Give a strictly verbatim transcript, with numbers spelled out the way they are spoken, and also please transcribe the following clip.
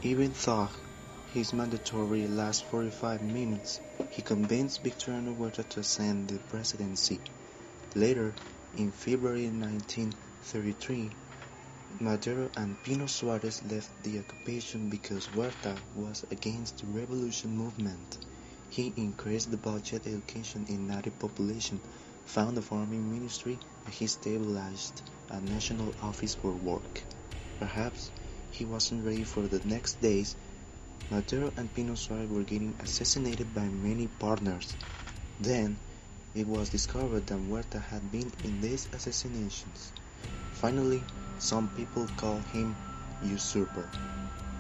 Even though his mandatory last forty-five minutes, he convinced Victoriano Huerta to ascend the presidency. Later, in February nineteen thirty-three, Madero and Pino Suarez left the occupation because Huerta was against the revolution movement. He increased the budget education in native population, found a farming ministry, and he stabilized a national office for work. Perhaps he wasn't ready for the next days. Madero and Pino Suarez were getting assassinated by many partners. Then, it was discovered that Huerta had been in these assassinations. Finally, some people called him usurper.